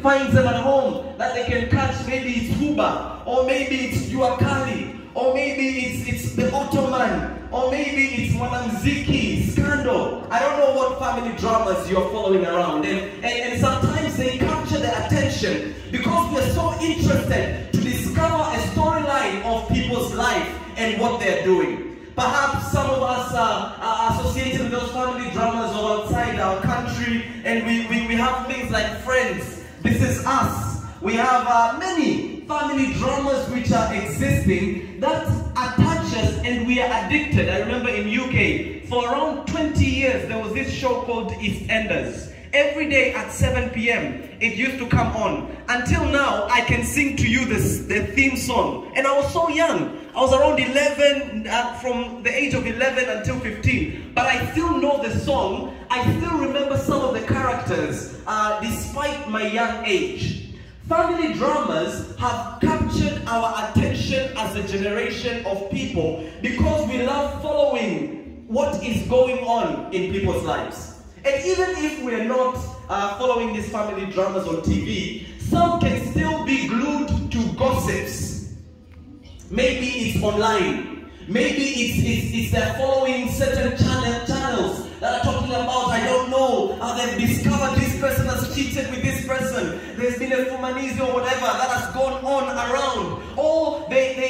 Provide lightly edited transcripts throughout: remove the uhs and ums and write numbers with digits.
finds them at home that they can catch. Maybe it's Huba, or maybe it's Juakali, or maybe it's the Ottoman, or maybe it's Mwanamziki, Scandal. I don't know what family dramas you're following around. And sometimes they capture the attention because we're so interested to discover a storyline of people's life and what they're doing. Perhaps some of us are associated with those family dramas or outside our country, and we have things like Friends, This Is Us. We have many family dramas which are existing that attach us and we are addicted. I remember in UK, for around 20 years, there was this show called EastEnders. Every day at 7 p.m. it used to come on. Until now, I can sing to you the theme song. And I was so young. I was around 11, from the age of 11 until 15. But I still know the song. I still remember some of the characters, despite my young age. Family dramas have captured our attention as a generation of people because we love following what is going on in people's lives. And even if we're not following these family dramas on TV, some can still be glued to gossips. Maybe it's online. Maybe it's they're following certain channels that are talking about, I don't know, they've discovered this person has cheated with this person. There's been a fumanizi or whatever that has gone on around. Or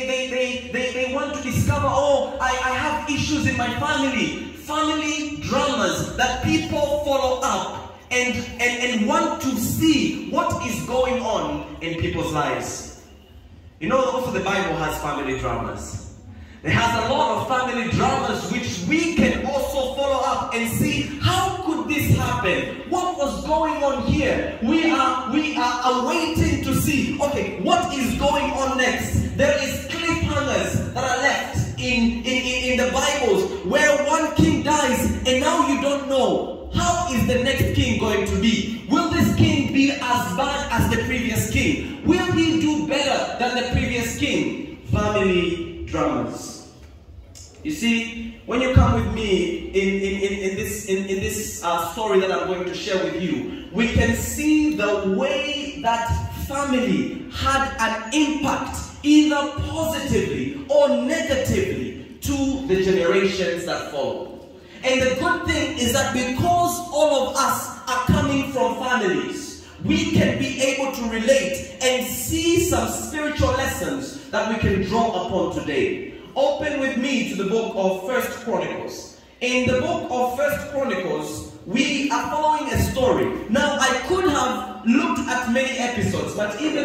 they want to discover, oh, I have issues in my family. Family dramas that people follow up and want to see what is going on in people's lives. You know, also the Bible has family dramas. It has a lot of family dramas which we can also follow up and see, how could this happen? What was going on here? We are waiting to see, okay, what is going on next? There is cliffhangers that are left in the Bibles where one king dies and now you don't know, how is the next king going to be? Will this king be as bad as the previous king? Will he do better than the previous king? Family dramas. You see, when you come with me in this story that I'm going to share with you, we can see the way that family had an impact, either positively or negatively, to the generations that follow. And the good thing is that because all of us are coming from families, we can be able to relate and see some spiritual lessons that we can draw upon today. Open with me to the book of 1 Chronicles. In the book of 1 Chronicles, we are following a story. Now, I could have looked at many episodes, but even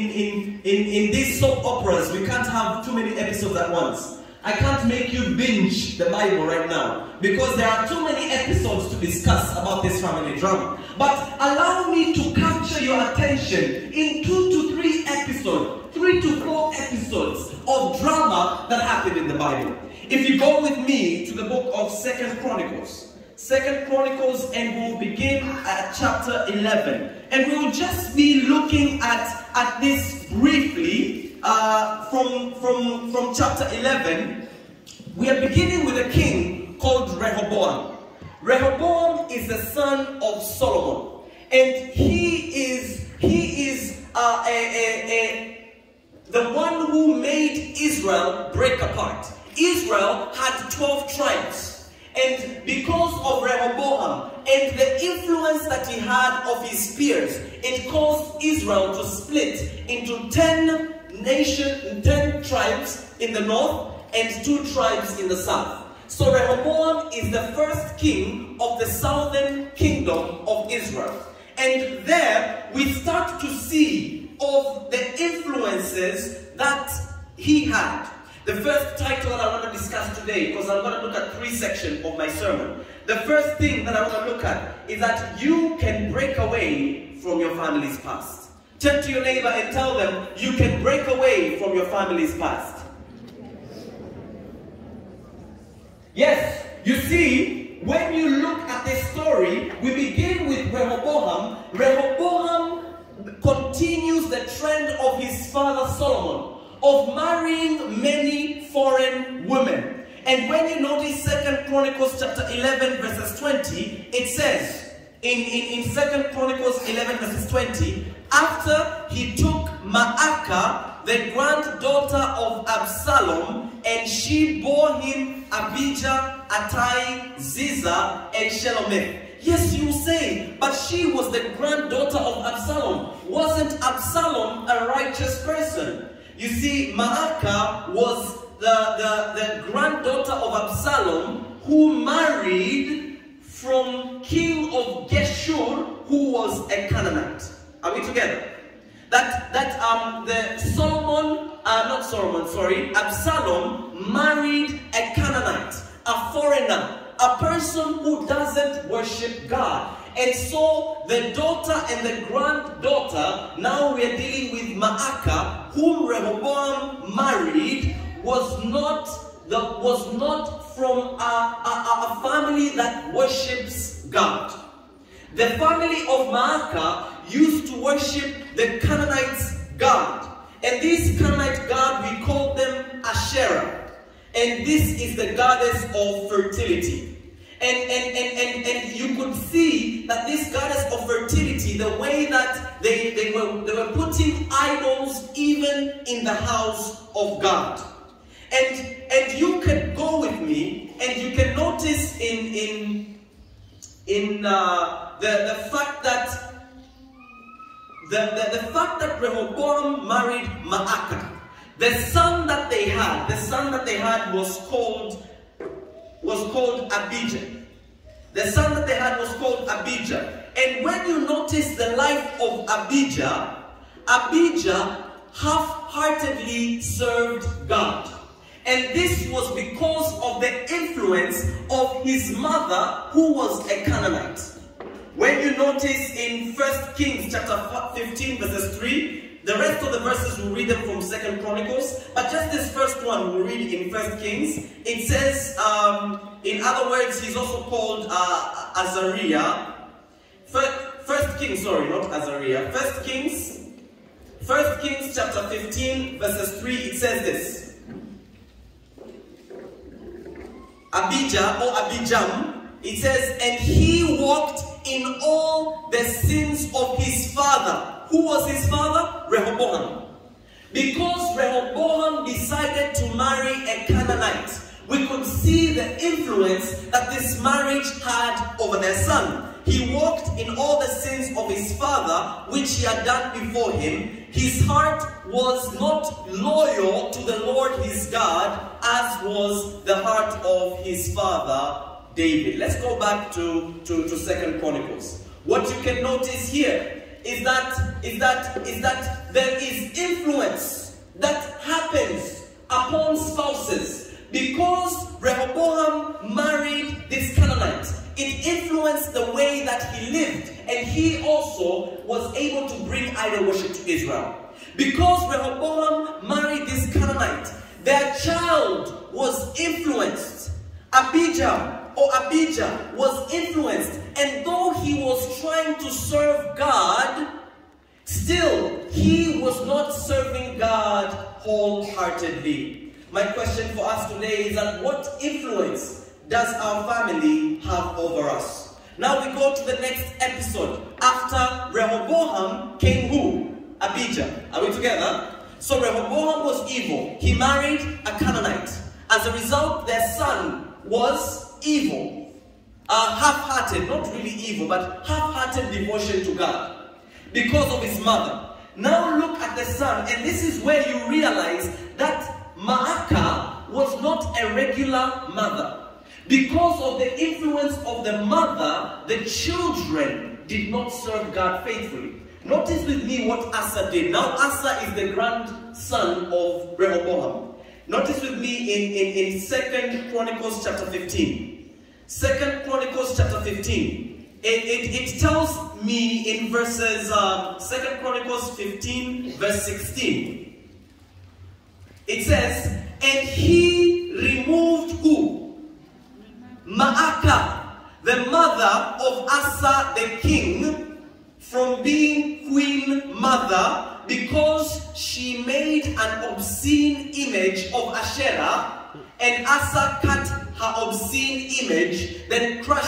in these soap operas, we can't have too many episodes at once. I can't make you binge the Bible right now because there are too many episodes to discuss about this family drama. But allow me to capture your attention in 2 to 3 episodes, 3 to 4 episodes of drama that happened in the Bible. If you go with me to the book of 2 Chronicles, 2 Chronicles, and we'll begin at chapter 11. And we will just be looking at this briefly. From chapter 11, we are beginning with a king called Rehoboam. Rehoboam is the son of Solomon, and he is the one who made Israel break apart. Israel had 12 tribes, and because of Rehoboam and the influence that he had of his peers, it caused Israel to split into 10 tribes in the north and 2 tribes in the south. So Rehoboam is the first king of the southern kingdom of Israel. And there we start to see of the influences that he had. The first title that I want to discuss today, because I'm going to look at 3 sections of my sermon. The first thing that I want to look at is that you can break away from your family's past. Turn to your neighbor and tell them, you can break away from your family's past. Yes, you see, when you look at this story, we begin with Rehoboam. Rehoboam continues the trend of his father Solomon, of marrying many foreign women. And when you notice 2 Chronicles chapter 11 verses 20, it says, in 2 Chronicles 11 verses 20, after he took Maacah, the granddaughter of Absalom, and she bore him Abijah, Attai, Ziza, and Shelomith. Yes, you say, but she was the granddaughter of Absalom. Wasn't Absalom a righteous person? You see, Maacah was the granddaughter of Absalom, who married from king of Geshur, who was a Canaanite. Are we together? Absalom married a Canaanite, a foreigner, a person who doesn't worship God. And so the daughter and the granddaughter, now we are dealing with Maacah, whom Rehoboam married, was not from a family that worships God. The family of Maacah used to worship the Canaanites' God. And this Canaanite god, we call them Asherah. And this is the goddess of fertility. And you could see that this goddess of fertility, the way that they were putting idols even in the house of God. And you can go with me and you can notice in the fact that the fact that Rehoboam married Maacah, the son that they had was called Abijah. The son that they had was called Abijah. And when you notice the life of Abijah half-heartedly served God. And this was because of the influence of his mother, who was a Canaanite. When you notice in 1 Kings chapter 15 verses 3, the rest of the verses we'll read them from 2 Chronicles, but just this first one we'll read in 1 Kings. It says, in other words, he's also called Azariah. 1 Kings, sorry, not Azariah. 1 Kings chapter 15 verses 3, it says this. Abijah or Abijam, it says, and he walked in all the sins of his father. Who was his father? Rehoboam. Because Rehoboam decided to marry a Canaanite, we could see the influence that this marriage had over their son. He walked in all the sins of his father, which he had done before him. His heart was not loyal to the Lord his God, as was the heart of his father David. Let's go back to 2 Chronicles. What you can notice here is that there is influence that happens upon spouses. Because Rehoboam married this Canaanite, it influenced the way that he lived, and he also was able to bring idol worship to Israel. Because Rehoboam married this Canaanite, their child was influenced. Abijah was influenced, and though he was trying to serve God, still he was not serving God wholeheartedly. My question for us today is that what influence does our family have over us? Now we go to the next episode. After Rehoboam came who? Abijah. Are we together? So Rehoboam was evil. He married a Canaanite. As a result, their son was evil. Half-hearted, not really evil, but half-hearted devotion to God because of his mother. Now look at the son, and this is where you realize that Maacah was not a regular mother. Because of the influence of the mother, the children did not serve God faithfully. Notice with me what Asa did. Now Asa is the grandson of Rehoboam. Notice with me in 2 Chronicles chapter 15. 2 Chronicles chapter 15. It tells me in verses 2 Chronicles 15 verse 16. It says, and he removed who? Maacah, the mother of Asa the king, from being queen mother, because she made an obscene image of Asherah, and Asa cut her obscene image, then crushed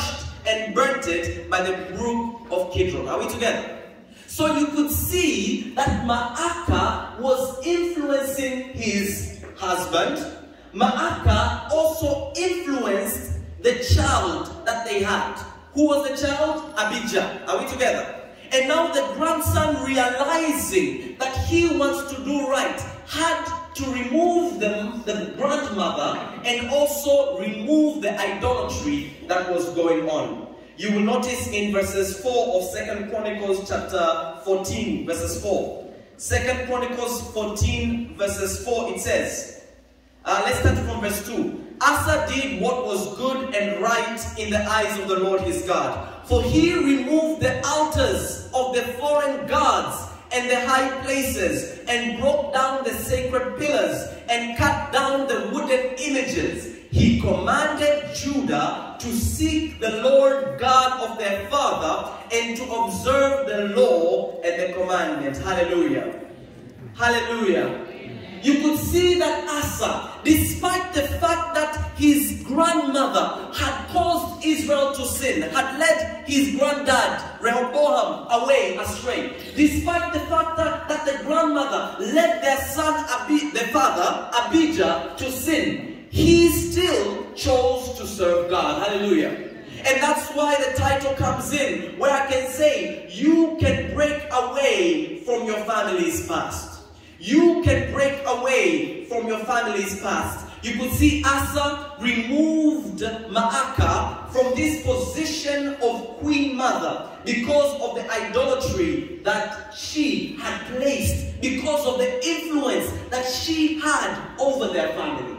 and burnt it by the brook of Kidron. Are we together? So you could see that Maacah was influencing his husband. Maacah also influenced the child that they had. Who was the child? Abijah. Are we together? And now the grandson, realizing that he wants to do right, had to remove the grandmother and also remove the idolatry that was going on. You will notice in verses 4 of 2 Chronicles chapter 14, verses 4. 2 Chronicles 14, verses 4, it says, let's start from verse 2. Asa did what was good and right in the eyes of the Lord his God. For he removed the altars of the foreign gods and the high places, and broke down the sacred pillars, and cut down the wooden images. He commanded Judah to seek the Lord God of their father, and to observe the law and the commandments. Hallelujah. Hallelujah. You could see that Asa, despite the fact that his grandmother had caused Israel to sin, had led his granddad Rehoboam away astray, despite the fact that the grandmother led their son, the father, Abijah, to sin, he still chose to serve God. Hallelujah. And that's why the title comes in, where I can say, you can break away from your family's past. You can break away from your family's past. You could see Asa removed Maacah from this position of queen mother because of the idolatry that she had placed, because of the influence that she had over their family.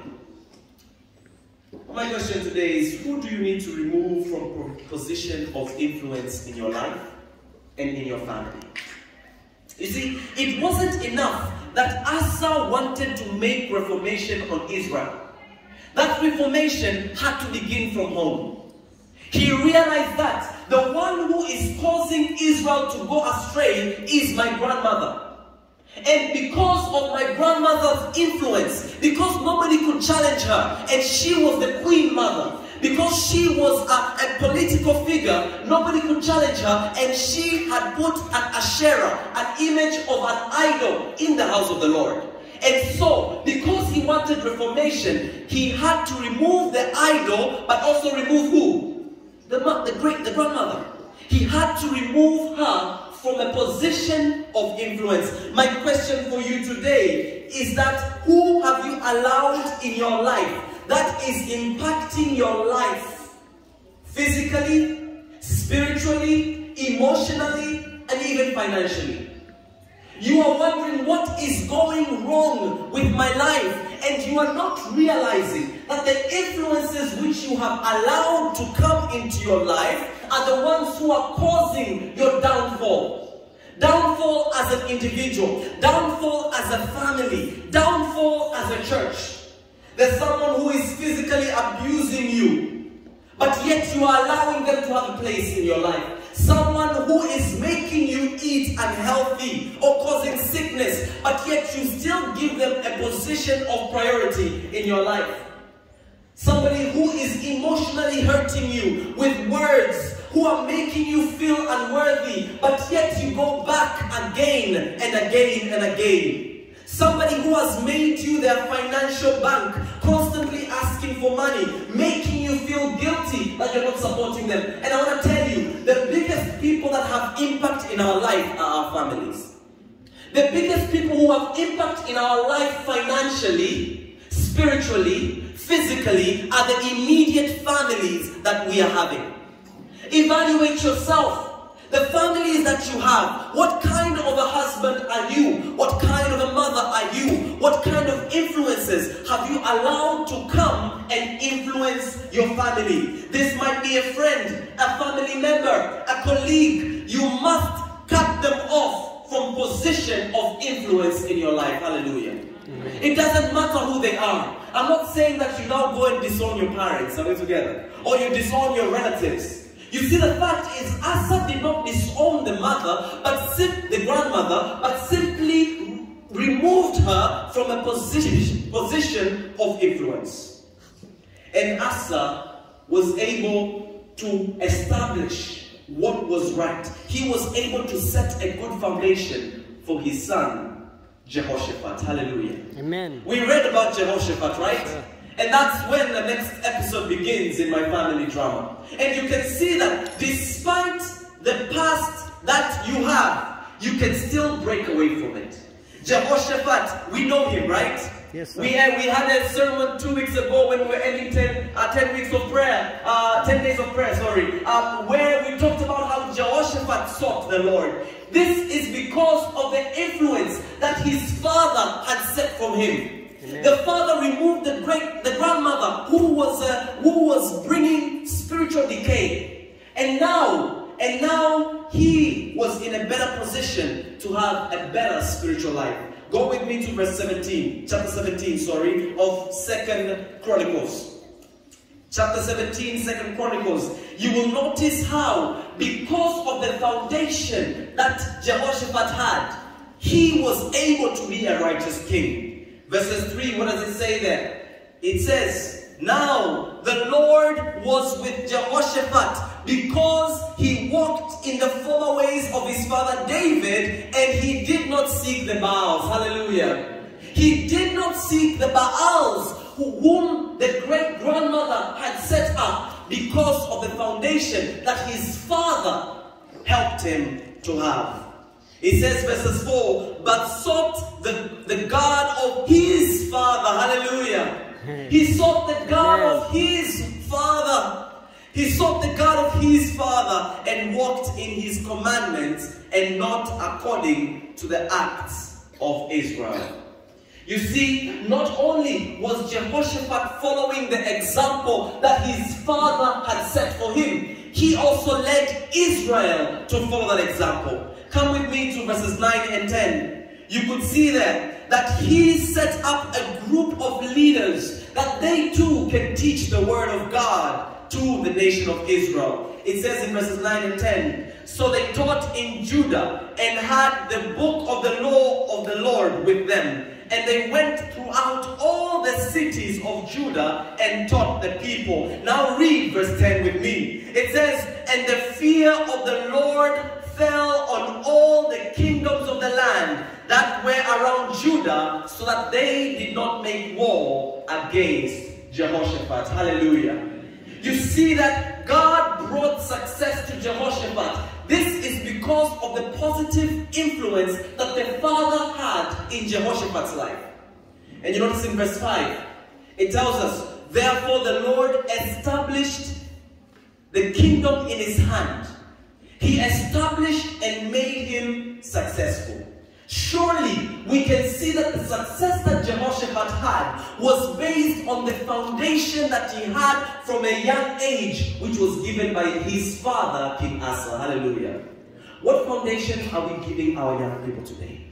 My question today is, who do you need to remove from a position of influence in your life and in your family? You see, it wasn't enough that Asa wanted to make reformation on Israel. That reformation had to begin from home. He realized that the one who is causing Israel to go astray is my grandmother. And because of my grandmother's influence, because nobody could challenge her, and she was the queen mother, because she was a political figure, nobody could challenge her, and she had put an Asherah, an image of an idol, in the house of the Lord. And so, because he wanted reformation, he had to remove the idol, but also remove who? The grandmother. He had to remove her from a position of influence. My question for you today is that, who have you allowed in your life that is impacting your life physically, spiritually, emotionally, and even financially? You are wondering, what is going wrong with my life? And you are not realizing that the influences which you have allowed to come into your life are the ones who are causing your downfall. Downfall as an individual, downfall as a family, downfall as a church. There's someone who is physically abusing you, but yet you are allowing them to have a place in your life. Someone who is making you eat unhealthy or causing sickness, but yet you still give them a position of priority in your life. Somebody who is emotionally hurting you with words, who are making you feel unworthy, but yet you go back again and again and again. Somebody who has made you their financial bank, constantly asking for money, making you feel guilty that you're not supporting them. And I want to tell you, the biggest people that have impact in our life are our families. The biggest people who have impact in our life financially, spiritually, physically, are the immediate families that we are having. Evaluate yourself. The families that you have, what kind of a husband are you? What kind of a mother are you? What kind of influences have you allowed to come and influence your family? This might be a friend, a family member, a colleague. You must cut them off from position of influence in your life. Hallelujah. It doesn't matter who they are. I'm not saying that you now go and disown your parents. Are we together? Or you disown your relatives. You see, the fact is, Asa did not disown the mother, the grandmother, but simply removed her from a position of influence. And Asa was able to establish what was right. He was able to set a good foundation for his son, Jehoshaphat. Hallelujah. Amen. We read about Jehoshaphat, right? Sure. And that's when the next episode begins in my family drama. And you can see that despite the past that you have, you can still break away from it. Jehoshaphat, we know him, right? Yes, sir. We had a sermon 2 weeks ago when we were ending 10 weeks of prayer, 10 days of prayer, sorry, where we talked about how Jehoshaphat sought the Lord. This is because of the influence that his father had set from him. Amen. The father removed the grandmother who was bringing spiritual decay, and now he was in a better position to have a better spiritual life. Go with me to verse 17, chapter 17, sorry, of 2nd Chronicles. Chapter 17, 2nd Chronicles. You will notice how, because of the foundation that Jehoshaphat had, he was able to be a righteous king. Verses 3, what does it say there? It says, now the Lord was with Jehoshaphat because he walked in the former ways of his father David, and he did not seek the Baals. Hallelujah. He did not seek the Baals whom the great-grandmother had set up because of the foundation that his father helped him to have. It says, verses 4, but sought the God of his father. Hallelujah. He sought the God of his father. He sought the God of his father and walked in his commandments and not according to the acts of Israel. You see, not only was Jehoshaphat following the example that his father had set for him, he also led Israel to follow that example. Come with me to verses 9 and 10. You could see there that he set up a group of leaders that they too can teach the word of God to the nation of Israel. It says in verses 9 and 10, so they taught in Judah and had the book of the law of the Lord with them. And they went throughout all the cities of Judah and taught the people. Now read verse 10 with me. It says, and the fear of the Lord fell on all the kingdoms of the land that were around Judah, so that they did not make war against Jehoshaphat. Hallelujah. You see that God brought success to Jehoshaphat. This is because of the positive influence that the father had in Jehoshaphat's life. And you notice in verse 5, it tells us, therefore the Lord established the kingdom in his hand. He established and made him successful. Surely we can see that the success that Jehoshaphat had was based on the foundation that he had from a young age, which was given by his father, King Asa. Hallelujah. What foundation are we giving our young people today?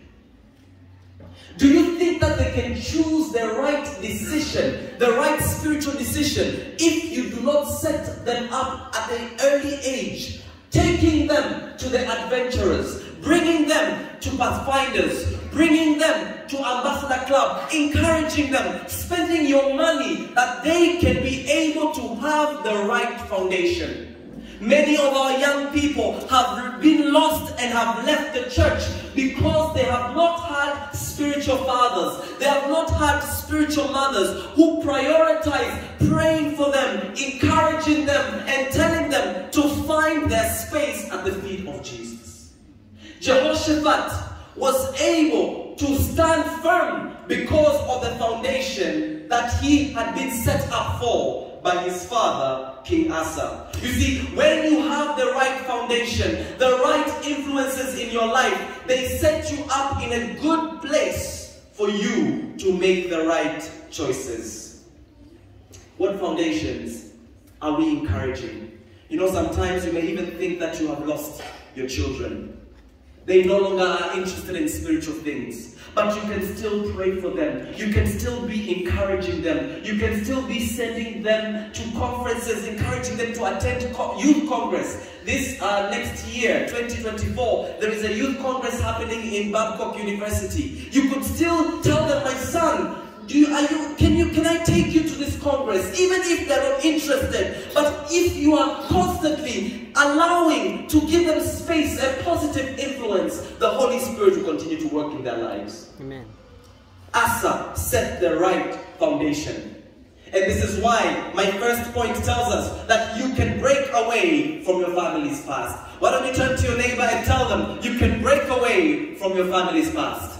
Do you think that they can choose the right decision, the right spiritual decision, if you do not set them up at an early age, taking them to the adventurers, bringing them to Pathfinders, bringing them to Ambassador Club, encouraging them, spending your money that they can be able to have the right foundation? Many of our young people have been lost and have left the church because they have not had spiritual fathers. They have not had spiritual mothers who prioritize praying for them, encouraging them, and telling them to find their space at the feet of Jesus. Jehoshaphat was able to stand firm because of the foundation that he had been set up for by his father, King Asa. You see, when you have the right foundation, the right influences in your life, they set you up in a good place for you to make the right choices. What foundations are we encouraging? You know, sometimes you may even think that you have lost your children. They no longer are interested in spiritual things. But you can still pray for them. You can still be encouraging them. You can still be sending them to conferences, encouraging them to attend youth congress. This next year, 2024, there is a youth congress happening in Babcock University. You could still tell them, my son, can I take you to this congress? Even if they're not interested, but if you are constantly allowing to give them space and positive influence, the Holy Spirit will continue to work in their lives. Amen. Asa set the right foundation. And this is why my first point tells us that you can break away from your family's past. Why don't you turn to your neighbor and tell them you can break away from your family's past?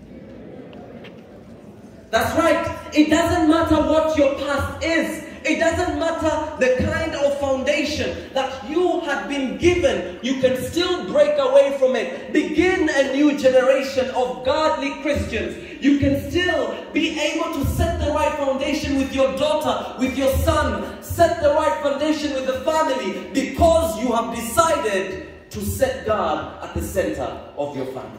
That's right. It doesn't matter what your past is. It doesn't matter the kind of foundation that you have been given. You can still break away from it. Begin a new generation of godly Christians. You can still be able to set the right foundation with your daughter, with your son. Set the right foundation with the family because you have decided to set God at the center of your family.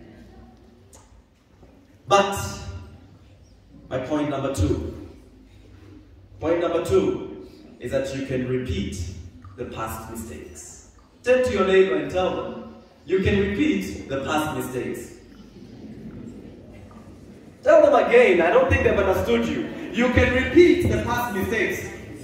But my point number two. Point number two is that you can repeat the past mistakes. Turn to your neighbor and tell them, you can repeat the past mistakes. Tell them again, I don't think they've understood you. You can repeat the past mistakes.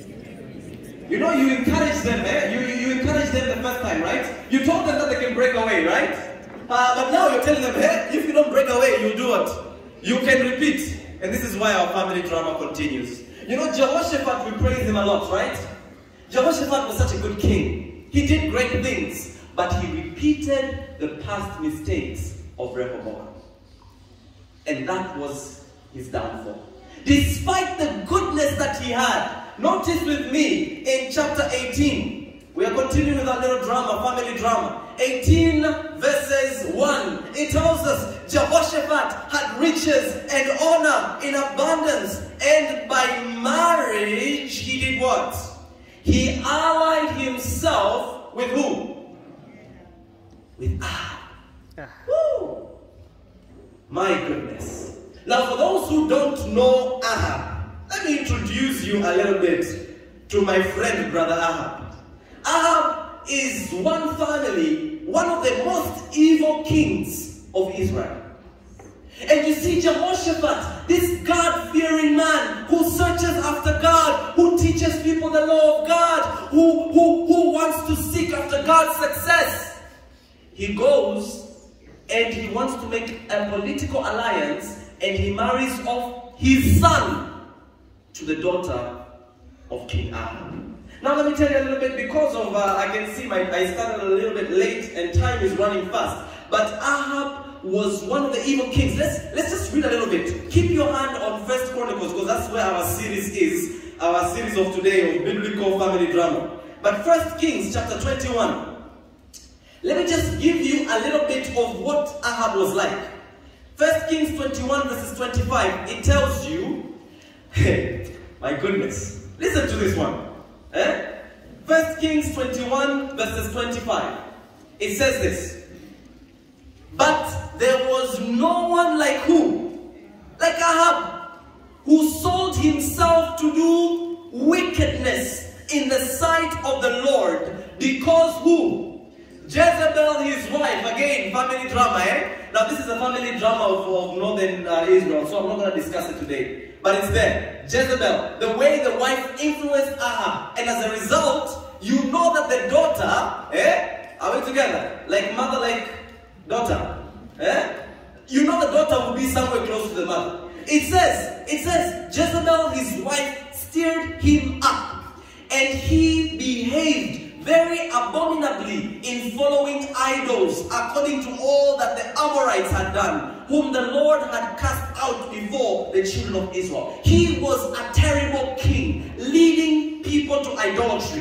You know, you encourage them, You encouraged them the first time, right? You told them that they can break away, right? But now you're telling them, hey, if you don't break away, you'll do what? You can repeat. And this is why our family drama continues. You know, Jehoshaphat, we praise him a lot, right? Jehoshaphat was such a good king. He did great things, but he repeated the past mistakes of Rehoboam. And that was his downfall. Despite the goodness that he had, notice with me in chapter 18. We are continuing with our little drama, family drama. 18 verses 1. It tells us Jehoshaphat had riches and honor in abundance. And by marriage, he did what? He allied himself with who? With Ahab. Woo! My goodness. Now for those who don't know Ahab, let me introduce you a little bit to my friend, Brother Ahab. Ahab is one family, one of the most evil kings of Israel. And you see Jehoshaphat, this God-fearing man who searches after God, who teaches people the law of God, who wants to seek after God's success. He goes and he wants to make a political alliance and he marries off his son to the daughter of King Ahab. Now let me tell you a little bit because of, I can see I started a little bit late and time is running fast. But Ahab was one of the evil kings. Let's just read a little bit. Keep your hand on 1 Chronicles because that's where our series is. Our series of today of biblical family drama. But 1 Kings chapter 21. Let me just give you a little bit of what Ahab was like. 1 Kings 21 verses 25. It tells you, my goodness, listen to this one. 1 Kings 21 verses 25. It says this. But there was no one like who? Like Ahab, who sold himself to do wickedness in the sight of the Lord, because who? Jezebel, his wife, again, family drama, Now this is a family drama of northern Israel, so I'm not going to discuss it today. But it's there. Jezebel, the way the wife influenced Ahab, and as a result, you know that the daughter, are we together? Like mother, like daughter. You know the daughter will be somewhere close to the mother. It says, Jezebel, his wife, stirred him up, and he behaved very abominably in following idols, according to all that the Amorites had done, whom the Lord had cast out before the children of Israel. He was a terrible king, leading people to idolatry.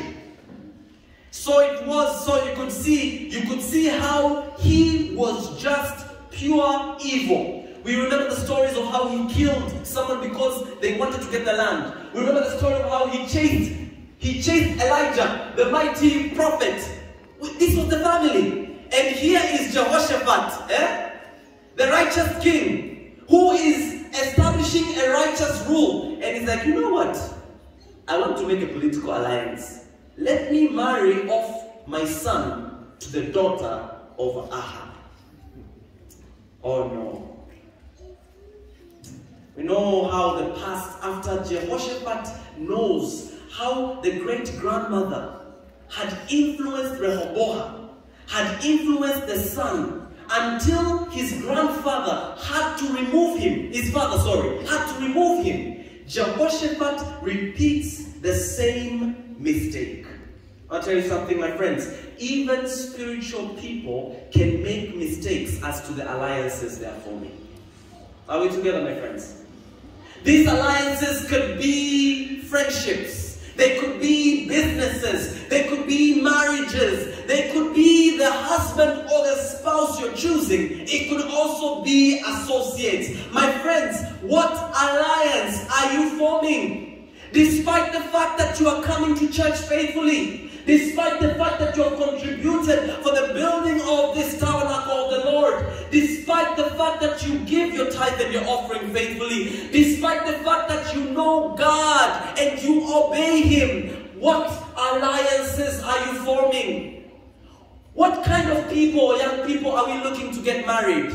So you could see how he was just pure evil. We remember the stories of how he killed someone because they wanted to get the land. We remember the story of how he chased Elijah, the mighty prophet. This was the family. And here is Jehoshaphat, the righteous king, who is establishing a righteous rule. And he's like, you know what? I want to make a political alliance. Let me marry off my son to the daughter of Ahab. Oh no. We know how the past, after Jehoshaphat knows how the great-grandmother had influenced Rehoboam, had influenced the son, until his grandfather had to remove him, his father, sorry, had to remove him. Jehoshaphat repeats the same mistake. I'll tell you something, my friends. Even spiritual people can make mistakes as to the alliances they are forming. Are we together, my friends? These alliances could be friendships. They could be businesses. They could be marriages. They could be the husband or the spouse you're choosing. It could also be associates. My friends, what alliance are you forming? Despite the fact that you are coming to church faithfully, despite the fact that you have contributed for the building of this tabernacle of the Lord, despite the fact that you give your tithe and your offering faithfully, despite the fact that you know God and you obey Him, what alliances are you forming? What kind of people, young people, are we looking to get married?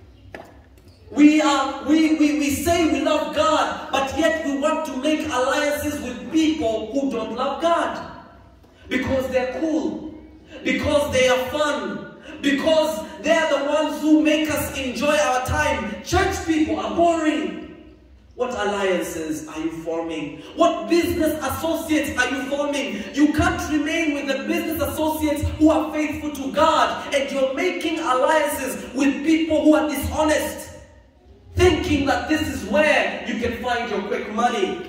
We say we love God, but yet we want to make alliances with people who don't love God. Because they're cool, because they are fun, because they're the ones who make us enjoy our time. Church people are boring. What alliances are you forming? What business associates are you forming? You can't remain with the business associates who are faithful to God, and you're making alliances with people who are dishonest, thinking that this is where you can find your quick money.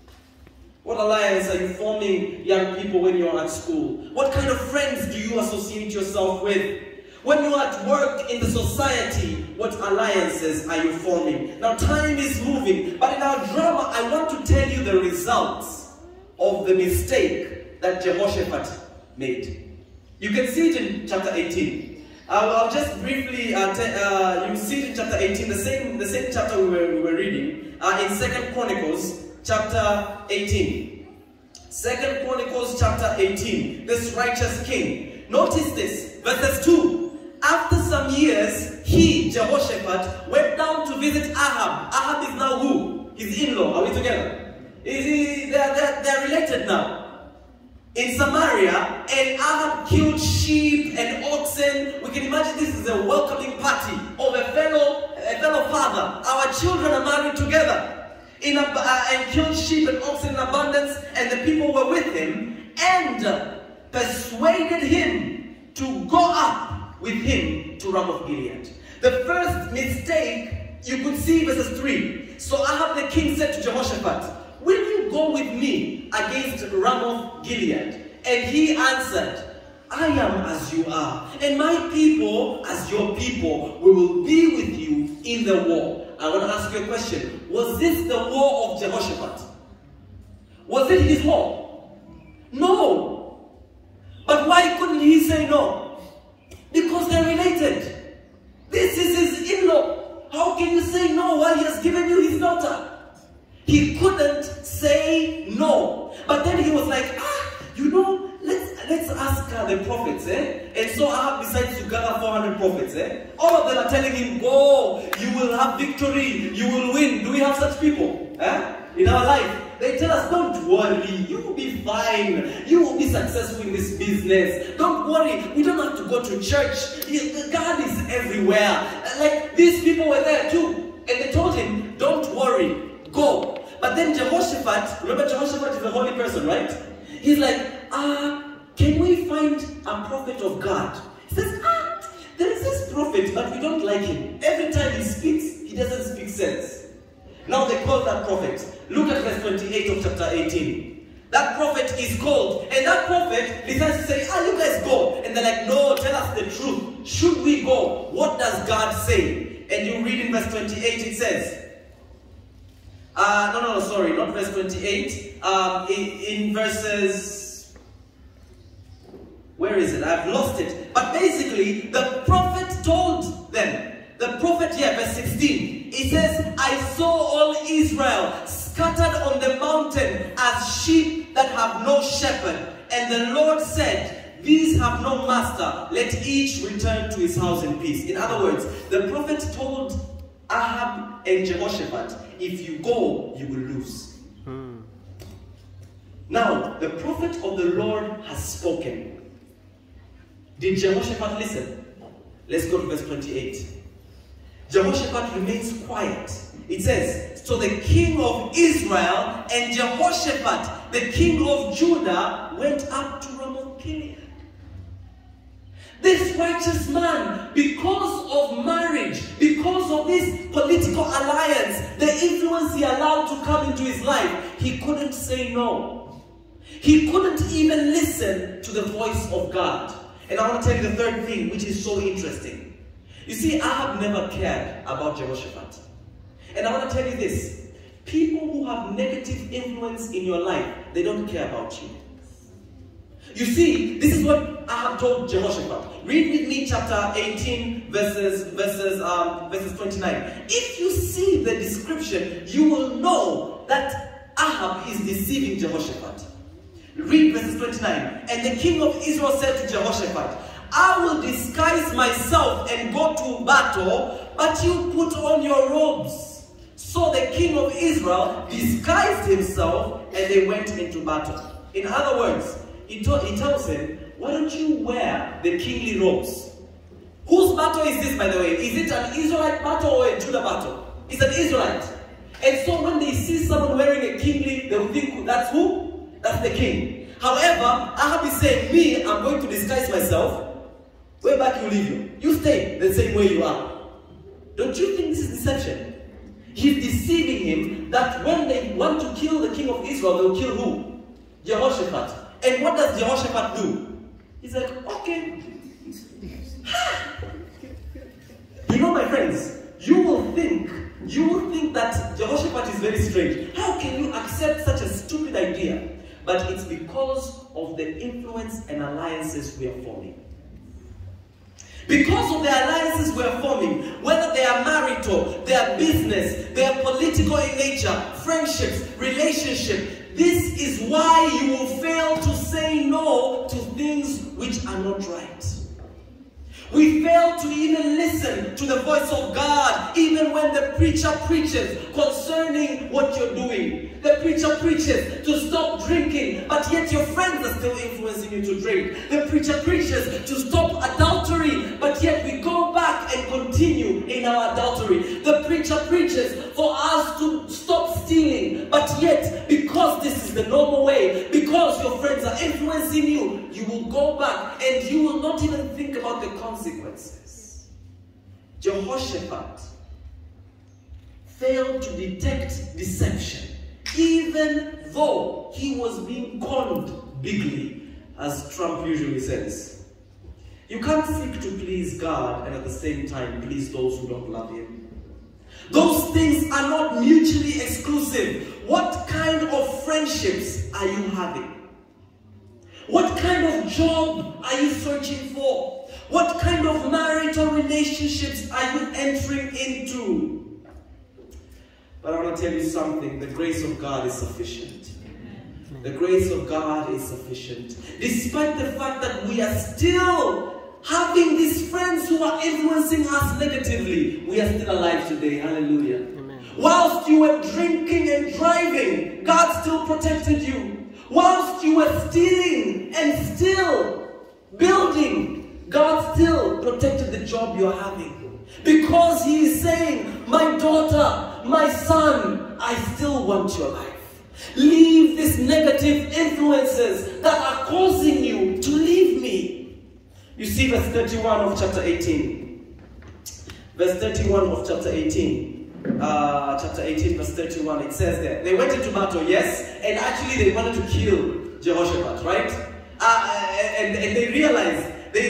What alliance are you forming, young people, when you're at school? What kind of friends do you associate yourself with? When you're at work in the society, what alliances are you forming? Now, time is moving, but in our drama, I want to tell you the results of the mistake that Jehoshaphat made. You can see it in chapter 18. I'll just briefly, you see it in chapter 18, the same chapter we were reading, in 2 Chronicles, chapter 18. 2 Chronicles chapter 18. This righteous king. Notice this. Verses 2. After some years, he, Jehoshaphat, went down to visit Ahab. Ahab is now who? His in-law. Are we together? They're related now. In Samaria, and Ahab killed sheep and oxen. We can imagine this is a welcoming party of a fellow father. Our children are married together. And killed sheep and oxen in abundance, and the people were with him, and persuaded him to go up with him to Ramoth Gilead. The first mistake, you could see verses 3. So Ahab the king said to Jehoshaphat, "Will you go with me against Ramoth Gilead?" And he answered, "I am as you are, and my people as your people. We will be with you in the war." I want to ask you a question. Was this the war of Jehoshaphat? Was it his war? No. But why couldn't he say no? Because they're related. This is his in-law. How can you say no while he has given you his daughter? He couldn't say no. But then he was like, let's ask the prophets, And so Ahab decides to gather 400 prophets, All of them are telling him, go, you will have victory, you will win. Do we have such people, in our life? They tell us, don't worry, you will be fine. You will be successful in this business. Don't worry, we don't have to go to church. God is everywhere. Like, these people were there too. And they told him, don't worry, go. But then Jehoshaphat, remember Jehoshaphat is a holy person, right? He's like, can we find a prophet of God? He says, there is this prophet, but we don't like him. Every time he speaks, he doesn't speak sense. Now they call that prophet. Look at verse 28 of chapter 18. That prophet is called, and that prophet decides to say, you guys go. And they're like, no, tell us the truth. Should we go? What does God say? And you read in verse 28, it says, sorry, not verse 28. In verses, where is it? I've lost it. But basically, the prophet told them. The prophet here, verse 16. It says, I saw all Israel scattered on the mountain as sheep that have no shepherd. And the Lord said, these have no master. Let each return to his house in peace. In other words, the prophet told Ahab and Jehoshaphat, if you go, you will lose. Now, the prophet of the Lord has spoken. Did Jehoshaphat listen? Let's go to verse 28. Jehoshaphat remains quiet. It says, so the king of Israel and Jehoshaphat, the king of Judah, went up to Ramoth-Gilead. This righteous man, because of marriage, because of this political alliance, the influence he allowed to come into his life, he couldn't say no. He couldn't even listen to the voice of God. And I want to tell you the third thing, which is so interesting. You see, Ahab never cared about Jehoshaphat. And I want to tell you this. People who have negative influence in your life, they don't care about you. You see, this is what Ahab told Jehoshaphat. Read with me chapter 18, verses 29. If you see the description, you will know that Ahab is deceiving Jehoshaphat. Read verses 29. And the king of Israel said to Jehoshaphat, I will disguise myself and go to battle, but you put on your robes. So the king of Israel disguised himself and they went into battle. In other words, he tells him, why don't you wear the kingly robes? Whose battle is this, by the way? Is it an Israelite battle or a Judah battle? It's an Israelite. And so when they see someone wearing a kingly, they'll think, that's who? That's the king. However, Ahab is saying, me, I'm going to disguise myself. Where back you leave you? You stay the same way you are. Don't you think this is deception? He's deceiving him that when they want to kill the king of Israel, they'll kill who? Jehoshaphat. And what does Jehoshaphat do? He's like, okay. You know, my friends, you will think that Jehoshaphat is very strange. How can you accept such a stupid idea? But it's because of the influence and alliances we are forming. Because of the alliances we are forming, whether they are marital, they are business, they are political in nature, friendships, relationships, this is why you will fail to say no to things which are not right. We fail to even listen to the voice of God, even when the preacher preaches concerning what you're doing. The preacher preaches to stop drinking, but yet your friends are still influencing you to drink. The preacher preaches to stop adultery, but yet we go back and continue in our adultery. The preacher preaches for us to stop stealing, but yet, because this is the normal way, because your friends are influencing you, you will go back and you will not even think about the consequences. Jehoshaphat failed to detect deception, even though he was being conned bigly, as Trump usually says. You can't seek to please God and at the same time please those who don't love Him. Those things are not mutually exclusive. What kind of friendships are you having? What kind of job are you searching for? What kind of marital relationships are you entering into? But I want to tell you something. The grace of God is sufficient. The grace of God is sufficient. Despite the fact that we are still having these friends who are influencing us negatively, we are still alive today. Hallelujah. Amen. Whilst you were drinking and driving, God still protected you. Whilst you were stealing and still building, God still protected the job you're having. Because He is saying, my daughter, my son, I still want your life. Leave these negative influences that are causing you to leave me. You see verse 31 of chapter 18. Verse 31 of chapter 18. Chapter 18 verse 31. It says there, they went into battle, yes, and actually they wanted to kill Jehoshaphat, right? And they realized,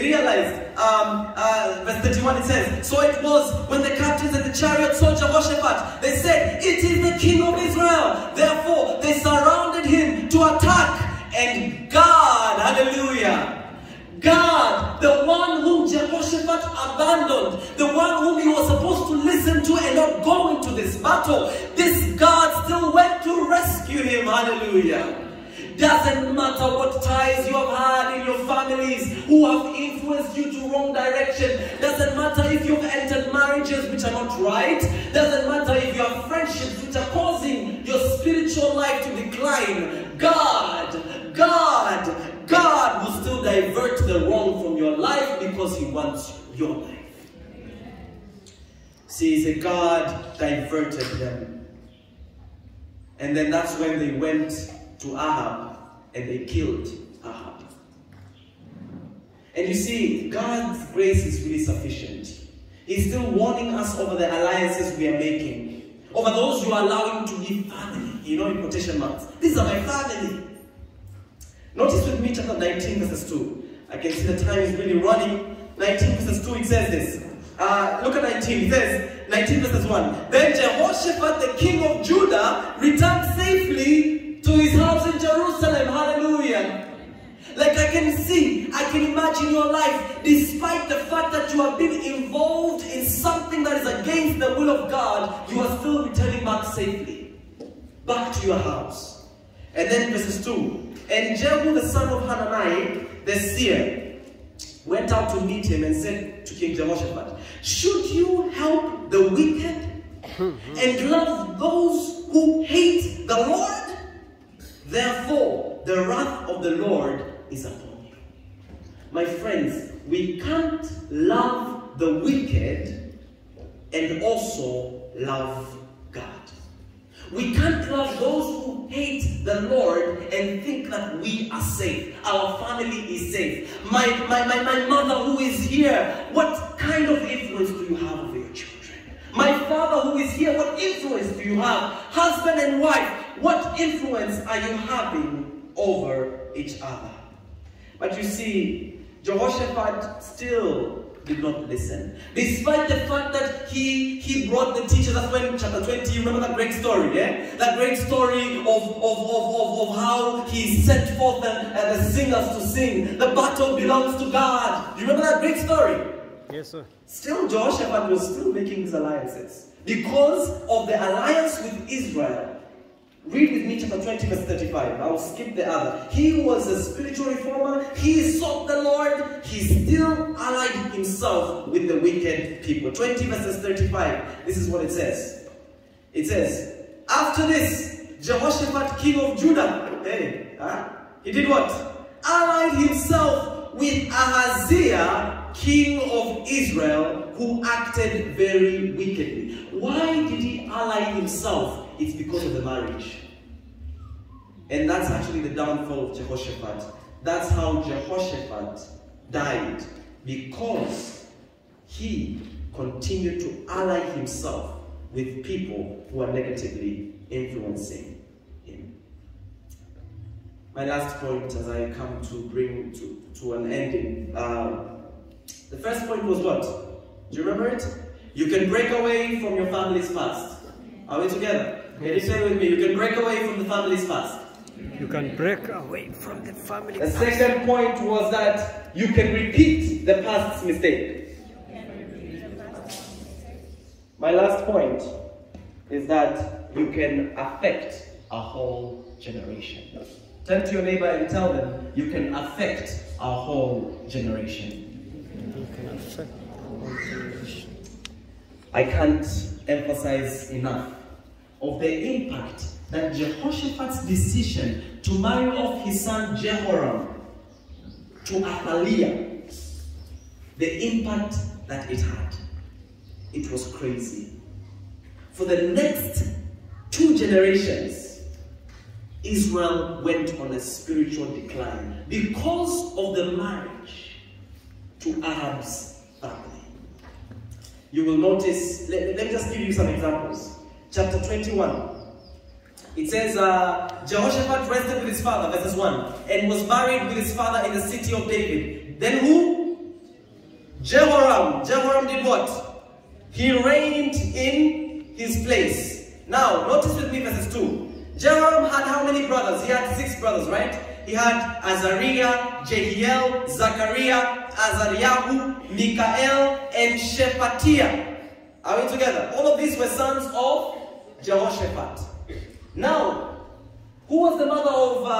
verse 31 it says, so it was when the captains and the chariots saw Jehoshaphat, they said, it is the king of Israel. Therefore they surrounded him to attack, and God, hallelujah, God, the one whom Jehoshaphat abandoned, the one whom he was supposed to listen to and not go into this battle, this God still went to rescue him, hallelujah. Doesn't matter what ties you have had in your families who have influenced you to wrong direction. Doesn't matter if you've entered marriages which are not right. Doesn't matter if you have friendships which are causing your spiritual life to decline. God will still divert the wrong from your life because He wants your life. See, He said God diverted them. And then that's when they went to Ahab and they killed Ahab. And you see, God's grace is really sufficient. He's still warning us over the alliances we are making, over those you are allowing to be family, you know, in quotation marks. These are my family. Notice with me chapter 19 verses 2. I can see the time is really running. 19 verses 2, it says this. Look at 19. It says, 19 verses 1. Then Jehoshaphat, the king of Judah, returned safely to his house in Jerusalem. Hallelujah. Like I can imagine your life, despite the fact that you have been involved in something that is against the will of God, you are still returning back safely, back to your house. And then verses 2. And Jehu the son of Hanani, the seer, went out to meet him and said to King Jehoshaphat, should you help the wicked and love those who hate the Lord? Therefore, the wrath of the Lord is upon you. My friends, we can't love the wicked and also love God. We can't love those who hate the Lord and think that we are safe. Our family is safe. My mother who is here, what kind of influence do you have over your children? My father who is here, what influence do you have? Husband and wife, what influence are you having over each other? But you see, Jehoshaphat still did not listen. Despite the fact that he brought the teachers. That's when chapter 20, you remember that great story, yeah? That great story of how he sent forth the singers to sing. The battle belongs to God. Do you remember that great story? Yes, sir. Still, Jehoshaphat was still making his alliances. Because of the alliance with Israel. Read with me chapter 20 verse 35. I'll skip the other. He was a spiritual reformer. He sought the Lord. He still allied himself with the wicked people. 20 verses 35. This is what it says. It says, after this, Jehoshaphat, king of Judah, he did what? Allied himself with Ahaziah, king of Israel, who acted very wickedly. Why did he ally himself? It's because of the marriage. And that's actually the downfall of Jehoshaphat. That's how Jehoshaphat died. Because he continued to ally himself with people who are negatively influencing him. My last point as I come to bring to an ending. The first point was what? Do you remember it? You can break away from your family's past. Are we together? Can you say with me? You can break away from the family's past. You can break away from the family. The second point was that you can repeat the past's mistake. My last point is that you can affect a whole generation. Turn to your neighbor and tell them you can affect a whole generation. You can affect a whole generation. I can't emphasize enough of the impact that Jehoshaphat's decision to marry off his son Jehoram to Athaliah, the impact that it had. It was crazy. For the next 2 generations, Israel went on a spiritual decline because of the marriage to Ahab's family. You will notice, let me just give you some examples. Chapter 21. It says, Jehoshaphat rested with his father, verses 1, and was buried with his father in the city of David. Then who? Jehoram. Jehoram did what? He reigned in his place. Now, notice with me verses 2. Jehoram had how many brothers? He had 6 brothers, right? He had Azariah, Jehiel, Zachariah, Azariahu, Mikael, and Shephatiah. Are we together? All of these were sons of Jehoshaphat. Now, Who was the mother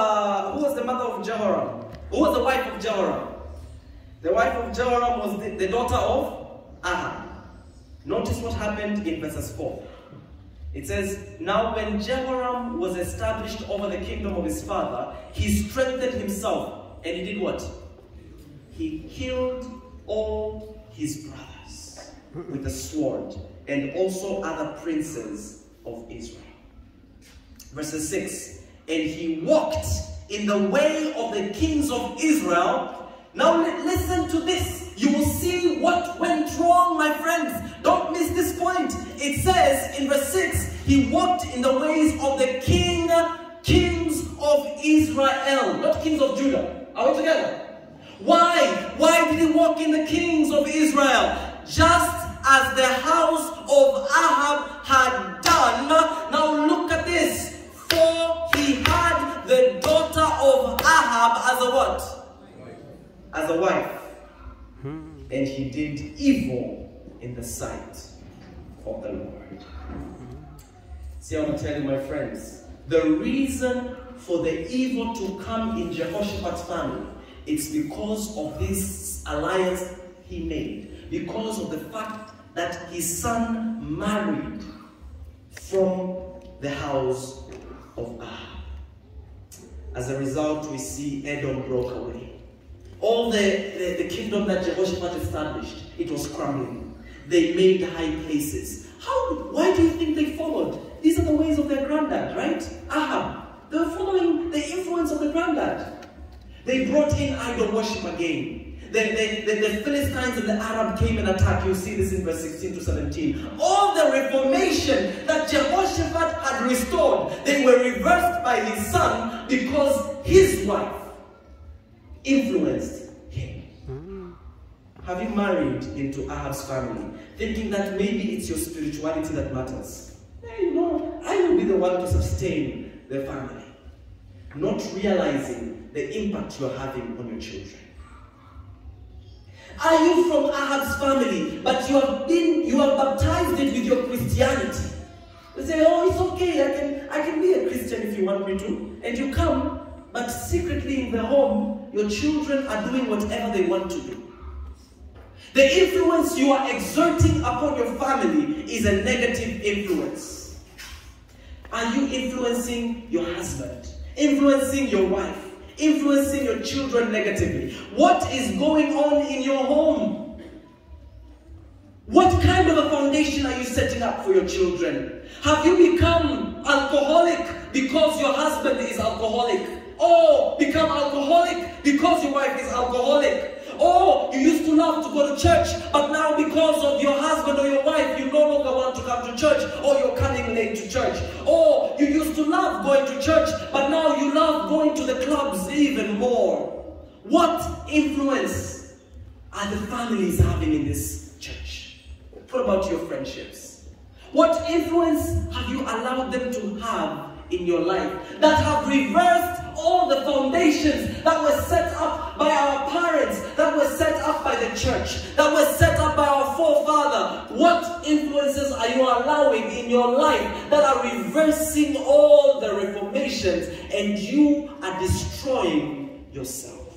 of Jehoram? Who was the wife of Jehoram? The wife of Jehoram was the daughter of Ahab. Notice what happened in verses 4. It says, now when Jehoram was established over the kingdom of his father, he strengthened himself. And he did what? He killed all his brothers with a sword, and also other princes of Israel. Verses 6. And he walked in the way of the kings of Israel. Now listen to this. You will see what went wrong, my friends. Don't miss this point. It says in verse 6, he walked in the ways of the kings of Israel, not kings of Judah. Are we together? Why? Why did he walk in the kings of Israel? Just as the house of Ahab had done. Now look at this. For he had the daughter of Ahab as a what? As a wife. And he did evil in the sight of the Lord. See, I want to tell you, my friends, the reason for the evil to come in Jehoshaphat's family, it's because of this alliance he made. Because of the fact that his son married from the house of Ahab. As a result, we see Edom broke away. All the kingdom that Jehoshaphat established, it was crumbling. They made high places. Why do you think they followed? These are the ways of their granddad, right? Ahab. They were following the influence of the granddad. They brought in idol worship again. The Philistines and the Arab came and attacked. You see this in verse 16 to 17. All the reformation that Jehoshaphat had restored, they were reversed by his son because his wife influenced him. Have you married into Ahab's family, thinking that maybe it's your spirituality that matters? Hey, no, I will be the one to sustain the family. Not realizing the impact you are having on your children. Are you from Ahab's family, but you have baptized it with your Christianity? You say, oh, it's okay, I can be a Christian if you want me to. And you come, but secretly in the home, your children are doing whatever they want to do. The influence you are exerting upon your family is a negative influence. Are you influencing your husband? Influencing your wife? Influencing your children negatively? What is going on in your home? What kind of a foundation are you setting up for your children? Have you become alcoholic because your husband is alcoholic? Or become alcoholic because your wife is alcoholic? Or you used to love to go to church, but now because of your husband or your wife, you no longer want to come to church, or you're coming late to church. Or you used to love going to church, but now you love going to the clubs even more. What influence are the families having in this church? What about your friendships? What influence have you allowed them to have in your life that have reversed all the foundations that were set up by our parents, that were set up by the church, that were set up by our forefather? What influences are you allowing in your life that are reversing all the reformations, and you are destroying yourself?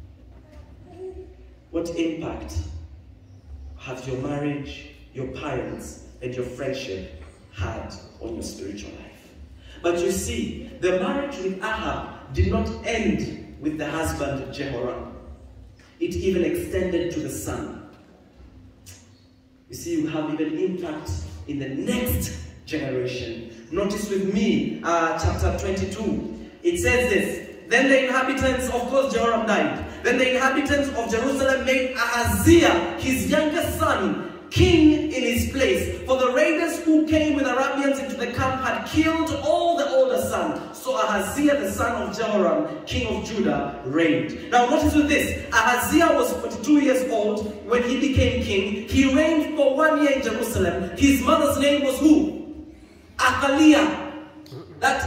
What impact have your marriage, your parents, and your friendship had on your spiritual life? But you see, the marriage with Ahab did not end with the husband Jehoram. It even extended to the son. You see, you have even impact in the next generation. Notice with me, chapter 22. It says this. Then the inhabitants, of course Jehoram died. Then the inhabitants of Jerusalem made Ahaziah, his youngest son, king in his place. For the raiders who came with Arabians into the camp had killed all the older sons. So Ahaziah, the son of Jehoram, king of Judah, reigned. Now notice with this, Ahaziah was 42 years old when he became king. He reigned for 1 year in Jerusalem. His mother's name was who? Athaliah. That's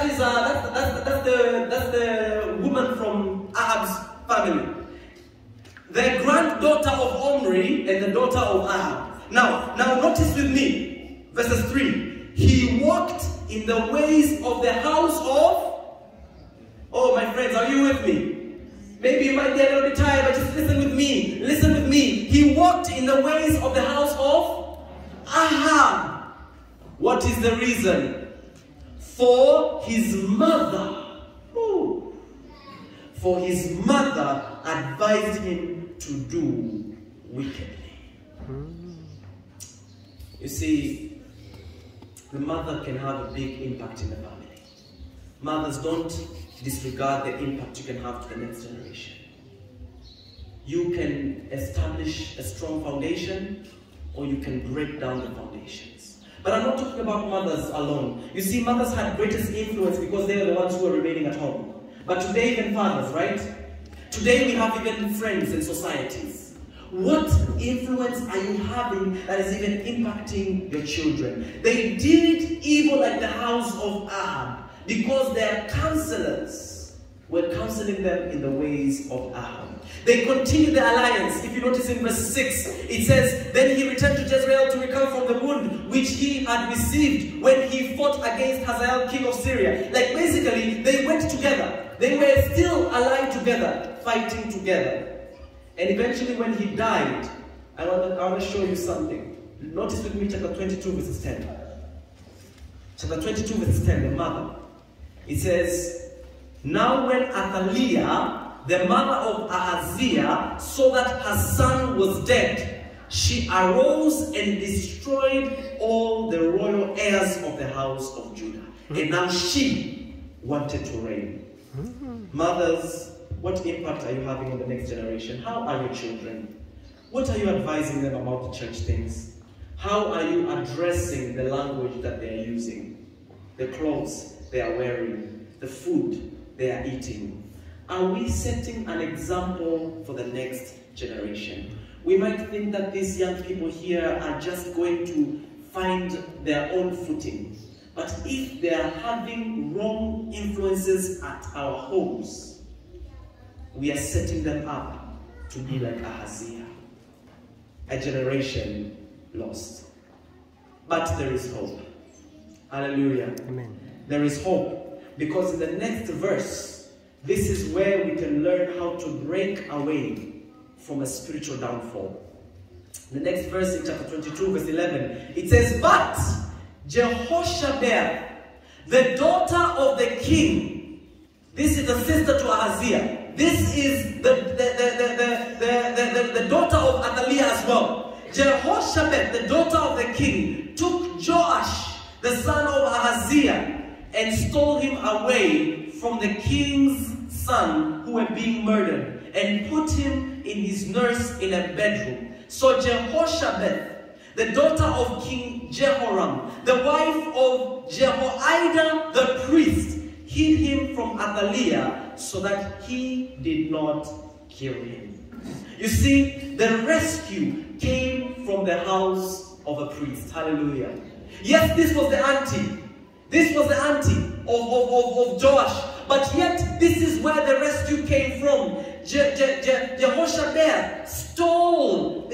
the woman from Ahab's family. The granddaughter of Omri and the daughter of Ahab. Now notice with me, verses 3. He walked in the ways of the house of Oh, my friends, are you with me? Maybe you might get a little bit tired, but just listen with me. Listen with me. He walked in the ways of the house of Ahab. What is the reason? For his mother. Ooh. For his mother advised him to do wickedly. You see, the mother can have a big impact in the family. Mothers, don't disregard the impact you can have to the next generation. You can establish a strong foundation, or you can break down the foundations. But I'm not talking about mothers alone. You see, mothers had greatest influence because they are the ones who are remaining at home. But today, even fathers, right? Today we have even friends and societies. What influence are you having that is even impacting your children? They did evil like the house of Ahab because their counselors were counseling them in the ways of Ahab. They continued the alliance. If you notice in verse 6, it says, then he returned to Jezreel to recover from the wound which he had received when he fought against Hazael, king of Syria. Like basically, they went together. They were still alive together, fighting together. And eventually when he died, I want to show you something. Notice with me chapter 22 verses 10. Chapter 22 verses 10, the mother. It says, now when Athaliah, the mother of Ahaziah, saw that her son was dead, she arose and destroyed all the royal heirs of the house of Judah. And now she wanted to reign. Mothers, what impact are you having on the next generation? How are your children? What are you advising them about the church things? How are you addressing the language that they are using? The clothes they are wearing? The food they are eating? Are we setting an example for the next generation? We might think that these young people here are just going to find their own footing. But if they are having wrong influences at our homes, we are setting them up to be like Ahaziah, a generation lost. But there is hope. Hallelujah. Amen. There is hope, because in the next verse, this is where we can learn how to break away from a spiritual downfall. The next verse in chapter 22, verse 11, it says, but Jehoshabeth, the daughter of the king, this is the sister to Ahaziah. This is the daughter of Athaliah as well. Jehoshabeth, the daughter of the king, took Joash, the son of Ahaziah, and stole him away from the king's son who were being murdered, and put him in his nurse in a bedroom. So Jehoshabeth, the daughter of King Jehoram, the wife of Jehoiada the priest, hid him from Athaliah so that he did not kill him. You see, the rescue came from the house of a priest. Hallelujah. Yes, this was the auntie. This was the auntie of Joash. But yet, this is where the rescue came from. Jehoshabeth stole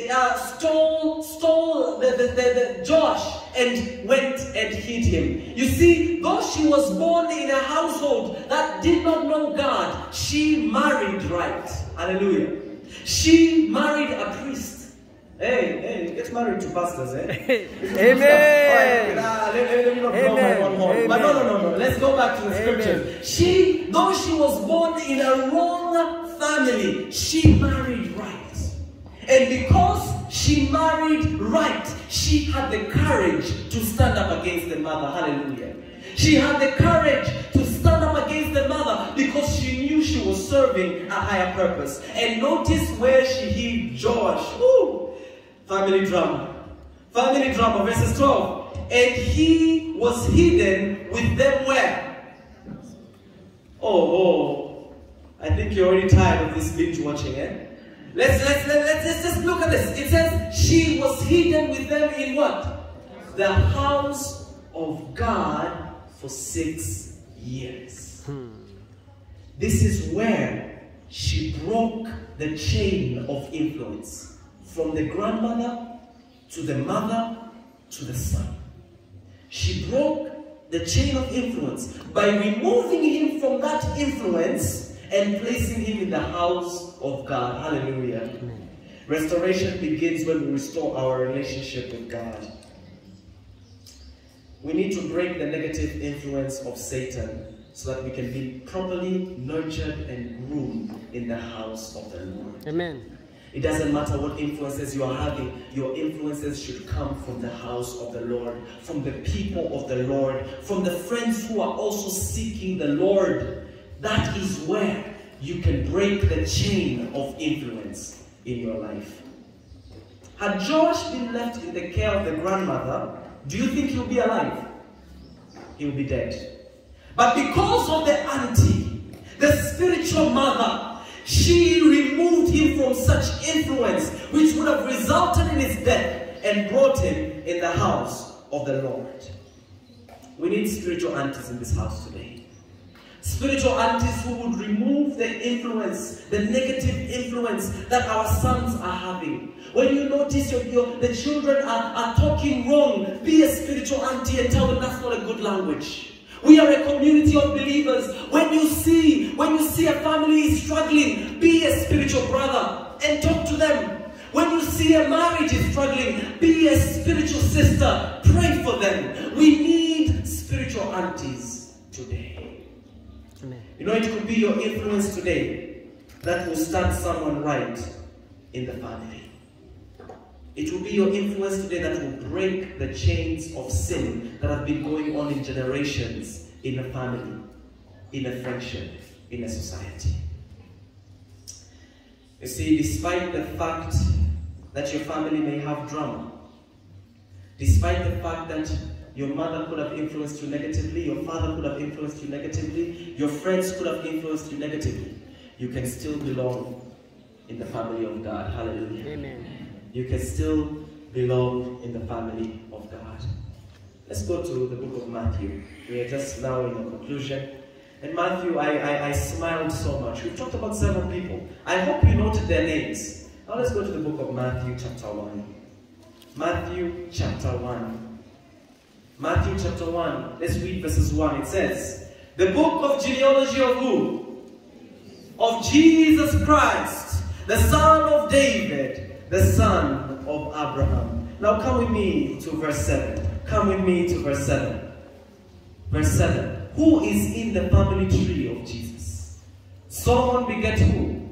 Joash and went and hid him. You see, though she was born in a household that did not know God, she married right. Hallelujah. She married a priest. Hey, get married to pastors, eh? Amen. Let me not blow my own horn. But no. Let's go back to the scriptures. Though she was born in a wrong family, she married right. And because she married right, she had the courage to stand up against the mother. Hallelujah. She had the courage to stand up against the mother because she knew she was serving a higher purpose. And notice where she hid Joash. Woo! Family drama. Family drama, verses 12. And he was hidden with them where? Oh, I think you're already tired of this binge watching, eh? Let's just look at this. It says she was hidden with them in what? The house of God for 6 years. This is where she broke the chain of influence. From the grandmother, to the mother, to the son. She broke the chain of influence by removing him from that influence and placing him in the house of God. Hallelujah. Restoration begins when we restore our relationship with God. We need to break the negative influence of Satan so that we can be properly nurtured and groomed in the house of the Lord. Amen. It doesn't matter what influences you are having, your influences should come from the house of the Lord, from the people of the Lord, from the friends who are also seeking the Lord. That is where you can break the chain of influence in your life. Had Joash been left in the care of the grandmother, do you think he'll be alive? He'll be dead. But because of the auntie, the spiritual mother, she removed him from such influence, which would have resulted in his death, and brought him in the house of the Lord. We need spiritual aunties in this house today. Spiritual aunties who would remove the influence, the negative influence that our sons are having. When you notice the children are talking wrong, be a spiritual auntie and tell them that's not a good language. We are a community of believers. When you see a family is struggling, be a spiritual brother and talk to them. When you see a marriage is struggling, be a spiritual sister. Pray for them. We need spiritual aunties today. Amen. You know, it could be your influence today that will stand someone right in the family. It will be your influence today that will break the chains of sin that have been going on in generations, in a family, in a friendship, in a society. You see, despite the fact that your family may have drama, despite the fact that your mother could have influenced you negatively, your father could have influenced you negatively, your friends could have influenced you negatively, you can still belong in the family of God. Hallelujah. Amen. You can still belong in the family of God. Let's go to the book of Matthew. We are just now in the conclusion. And Matthew, I smiled so much. We've talked about several people. I hope you noted their names. Now let's go to the book of Matthew chapter 1. Matthew chapter 1. Matthew chapter 1. Let's read verses 1. It says, the book of genealogy of who? Of Jesus Christ, the son of David, the son of Abraham. Now come with me to verse 7. Come with me to verse 7. Verse 7. Who is in the family tree of Jesus? Solomon begat who?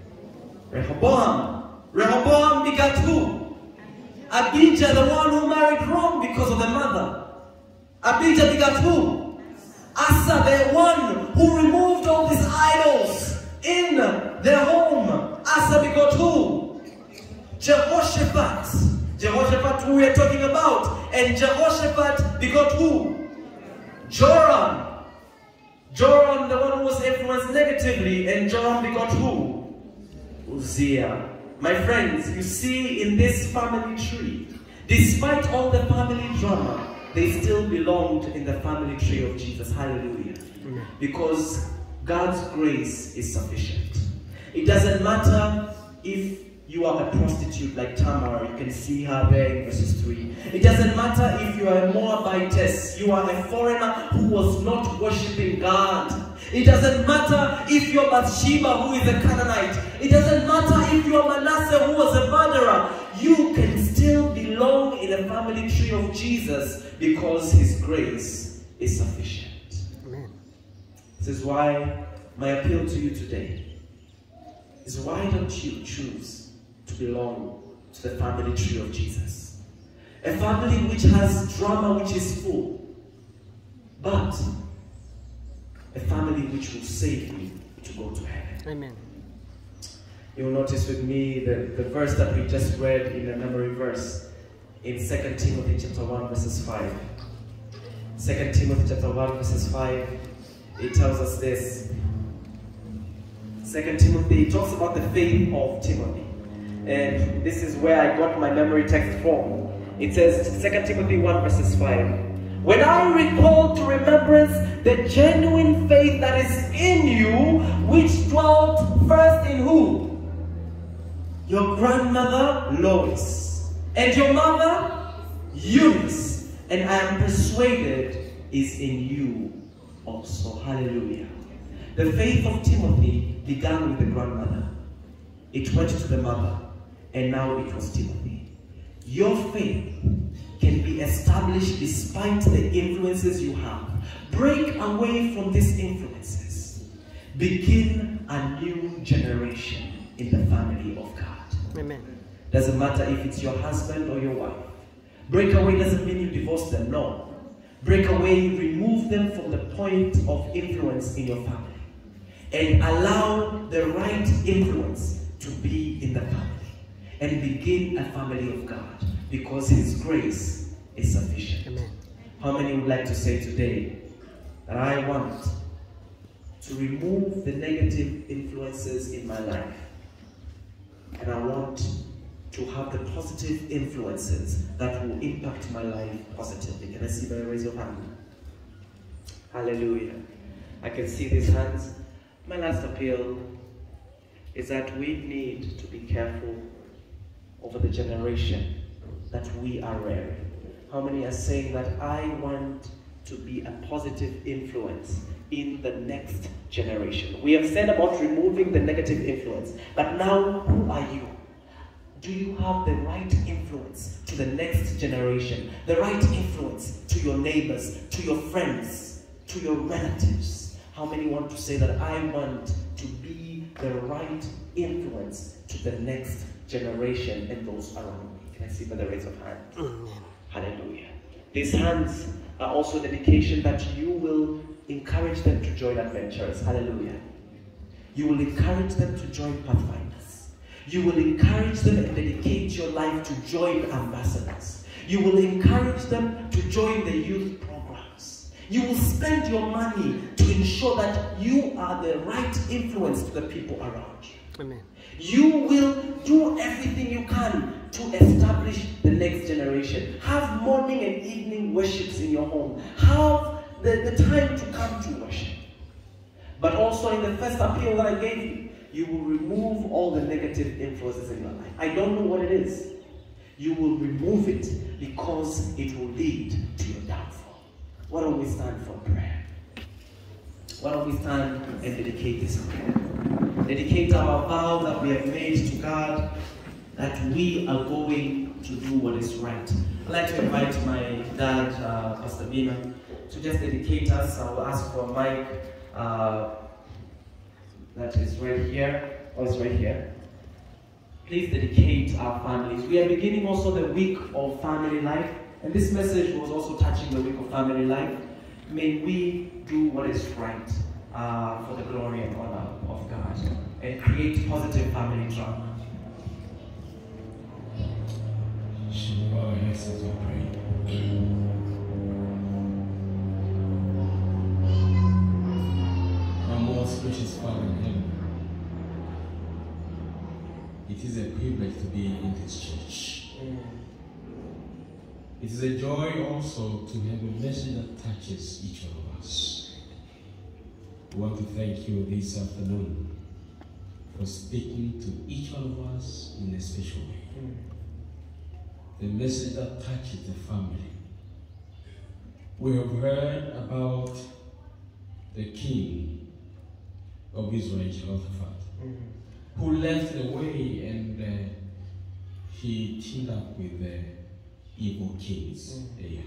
Rehoboam. Rehoboam begat who? Abijah, the one who married wrong because of the mother. Abijah begat who? Asa, the one who removed all these idols in their home. Asa begot who? Jehoshaphat. Jehoshaphat who we are talking about. And Jehoshaphat begot who? Joram. Joram, the one who was influenced negatively. And Joram begot who? Uzziah. My friends, you see in this family tree, despite all the family drama, they still belonged in the family tree of Jesus. Hallelujah. Because God's grace is sufficient. It doesn't matter if you are a prostitute like Tamar. You can see her there in verses 3. It doesn't matter if you are a Moabitess. You are a foreigner who was not worshipping God. It doesn't matter if you're Bathsheba, who is a Canaanite. It doesn't matter if you're Manasseh, who was a murderer. You can still belong in a family tree of Jesus because his grace is sufficient. Amen. This is why my appeal to you today is, why don't you choose to belong to the family tree of Jesus? A family which has drama, which is full, but a family which will save you to go to heaven. Amen. You'll notice with me the verse that we just read in a memory verse in 2 Timothy chapter 1 verses 5. 2 Timothy chapter 1 verses 5, it tells us this. 2 Timothy talks about the faith of Timothy. And this is where I got my memory text from. It says 2 Timothy 1 verses 5. When I recall to remembrance the genuine faith that is in you, which dwelt first in who? Your grandmother Lois, and your mother Eunice, and I am persuaded is in you also. Hallelujah. The faith of Timothy began with the grandmother. It went to the mother, and now it was Timothy. Your faith can be established despite the influences you have. Break away from these influences. Begin a new generation in the family of God. Amen. Doesn't matter if it's your husband or your wife. Break away doesn't mean you divorce them, no. Break away, remove them from the point of influence in your family. And allow the right influence to be in the family. And begin a family of God, because His grace is sufficient. Amen. How many would like to say today that I want to remove the negative influences in my life, and I want to have the positive influences that will impact my life positively? Can I see by raise your hand? Hallelujah. I can see these hands. My last appeal is that we need to be careful over the generation that we are rearing. How many are saying that I want to be a positive influence in the next generation? We have said about removing the negative influence, but now who are you? Do you have the right influence to the next generation? The right influence to your neighbors, to your friends, to your relatives? How many want to say that I want to be the right influence to the next generation and those around me? Can I see by the raise of hands? Amen. Hallelujah. These hands are also an indication that you will encourage them to join adventures. Hallelujah. You will encourage them to join Pathfinders. You will encourage them and dedicate your life to join ambassadors. You will encourage them to join the youth programs. You will spend your money to ensure that you are the right influence to the people around you. Amen. You will do everything you can to establish the next generation. Have morning and evening worships in your home. Have the time to come to worship. But also in the first appeal that I gave you, you will remove all the negative influences in your life. I don't know what it is. You will remove it because it will lead to your downfall. Why don't we stand for prayer? Why don't we stand and dedicate this prayer? Dedicate our vow that we have made to God, that we are going to do what is right. I'd like to invite my dad, Pastor Bina, to just dedicate us. I will ask for a mic that is right here. Oh, it's right here. Please dedicate our families. We are beginning also the week of family life, and this message was also touching the week of family life. May we do what is right for the glory and honor of God, and create positive family drama. Should we bow our heads as we pray? Our most gracious Father in heaven, it is a privilege to be in this church. It is a joy also to have a message that touches each one of us. We want to thank you this afternoon for speaking to each one of us in a special way. The message that touches the family. We have heard about the king of Israel, Jehoshaphat, who left the way and he teamed up with the evil kings. Ahab.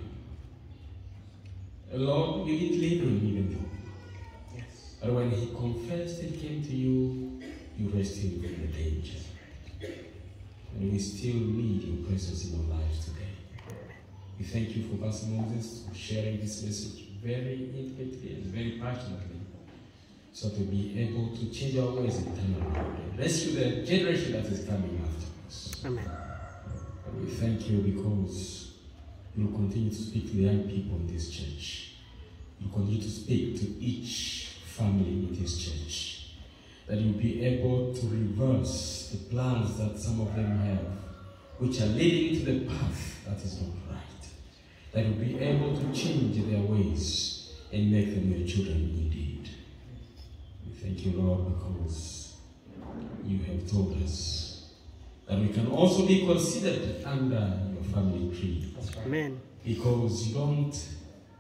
Lord, you didn't leave him even though. Yes. But when he confessed and came to you, you rescued him from the danger. And we still need your presence in our lives today. We thank you for Pastor Moses for sharing this message very intimately and very passionately, so to be able to change our ways and turn around and rescue the generation that is coming after us. Amen. And we thank you because you will continue to speak to the young people in this church. You continue to speak to each family in this church. That you'll be able to reverse the plans that some of them have, which are leading to the path that is not right. That you'll be able to change their ways and make them your children indeed. We thank you, Lord, because you have told us that we can also be considered under your family tree. Amen. Because you don't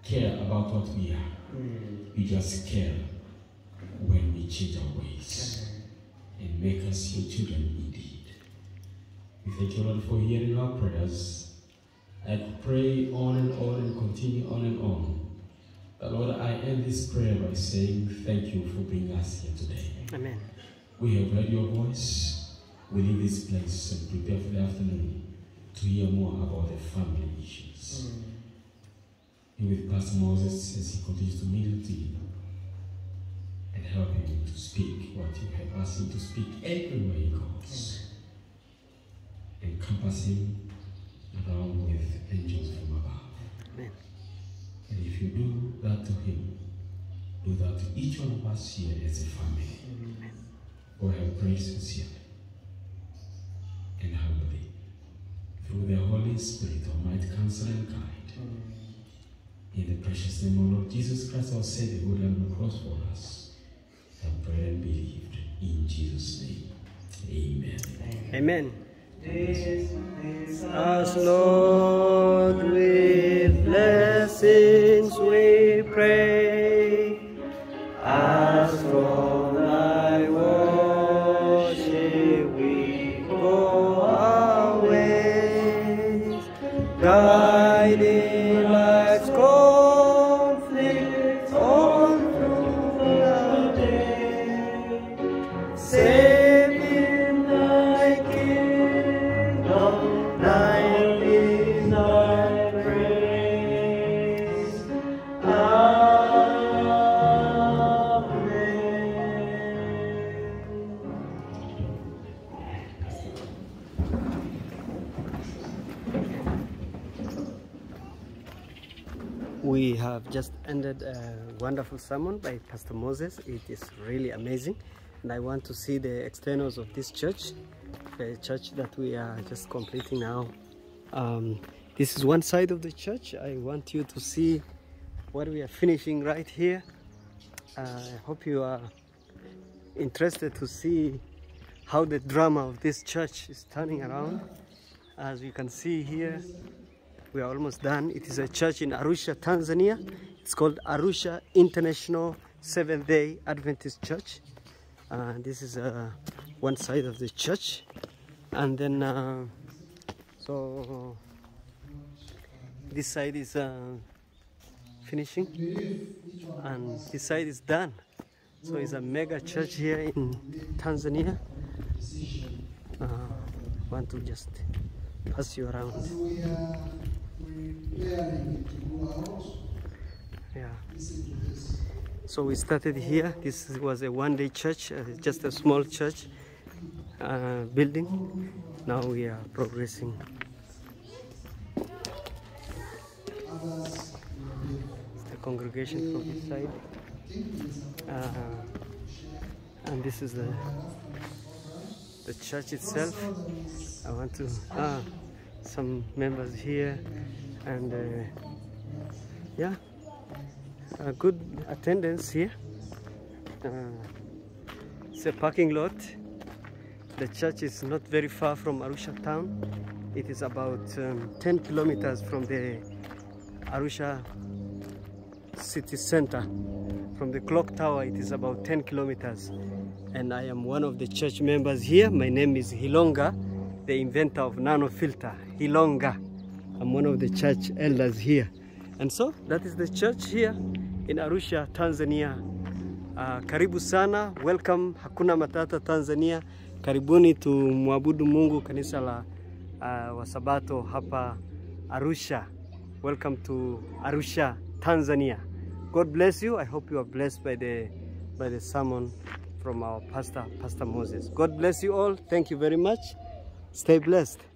care about what we are. We just care when we change our ways and make us your children indeed. We thank you, Lord, for hearing our prayers. I pray on and continue on and on. But Lord, I end this prayer by saying thank you for bringing us here today. Amen. We have heard your voice. We leave this place and prepare for the afternoon to hear more about the family issues. Be with Pastor Moses as he continues to minister to you and help him to speak what you have asked him to speak everywhere he goes. Encompass him around with angels from above. Amen. And if you do that to him, do that to each one of us here as a family. For have prayed sincerely and humbly through the Holy Spirit, Almighty Counselor and Guide. In the precious name of Lord Jesus Christ, our Savior, who died on the cross for us, have prayed and believed. In Jesus' name, amen. Amen. As Lord with blessings we pray, as from thy worship we go our ways, guiding life's conflict on through the day, saving thy kingdom, thine is thy praise. We have just ended a wonderful sermon by Pastor Moses. It is really amazing, and I want to see the externals of this church, the church that we are just completing now. This is one side of the church. I want you to see what we are finishing right here. I hope you are interested to see how the drama of this church is turning around. As you can see here, we are almost done. It is a church in Arusha, Tanzania. It's called Arusha International Seventh-day Adventist Church. This is one side of the church, and then so this side is finishing, and this side is done. So it's a mega church here in Tanzania. Want to just pass you around. Yeah. So we started here. This was a one-day church, just a small church building. Now we are progressing. It's the congregation from this side, and this is the church itself. I want to some members here, and yeah, a good attendance here. It's a parking lot. The church is not very far from Arusha town. It is about 10 kilometers from the Arusha city center. From the clock tower, it is about 10 kilometers. And I am one of the church members here. My name is Hilonga, the inventor of nano filter. Hilonga. I'm one of the church elders here. And so that is the church here in Arusha, Tanzania. Karibu sana. Welcome Hakuna Matata Tanzania. Karibuni tumwabudu Mungu, kanisa la Wasabato hapa Arusha. Welcome to Arusha, Tanzania. God bless you. I hope you are blessed by the sermon from our pastor, Pastor Moses. God bless you all. Thank you very much. Stay blessed.